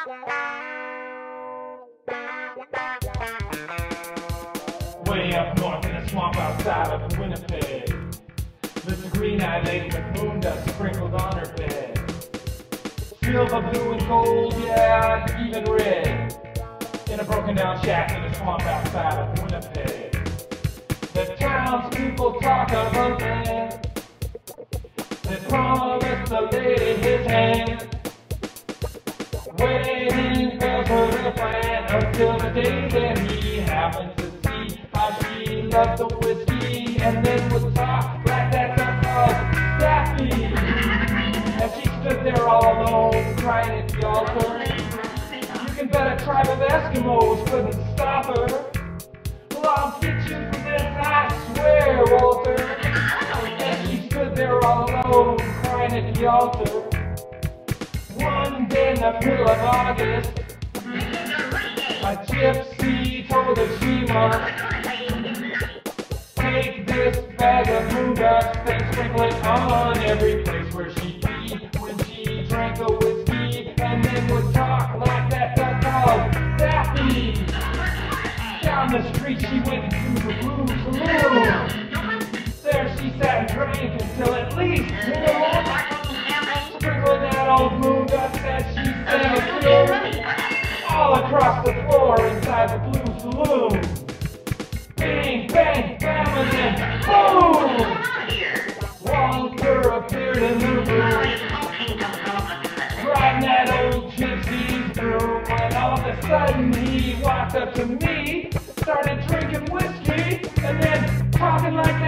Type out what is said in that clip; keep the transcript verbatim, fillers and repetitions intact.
Way up north in a swamp outside of Winnipeg lives a green-eyed lady with moon dust sprinkled on her bed. Silver, blue, and gold, yeah, and even red. In a broken-down shack in a swamp outside of Winnipeg. The townspeople talk of a man that promised the lady his hand. Wedding bells were the plan until the day that he happened to see how she loved the whiskey and then would talk like that called Daffy. As she stood there all alone, crying at the altar, you can bet a tribe of Eskimos couldn't stop her. Well, I'll get you for this, I swear, Walter. As she stood there all alone, crying at the altar. One day in the middle of August, a gypsy told her she must take this bag of moon dust and sprinkle it on every place where she be when she drank the whiskey and then would talk like that duck called Daffy. Down the street she went to the Blue Saloon. There she sat and drank until at least noon, sprinkling that old moon dust as she sang through all across the floor inside the Blue Saloon. Bang, bang, bam, and then boom! Walter appeared in the room, riding that old gypsy's broom, when all of a sudden he walked up to me, started drinking whiskey, and then talking like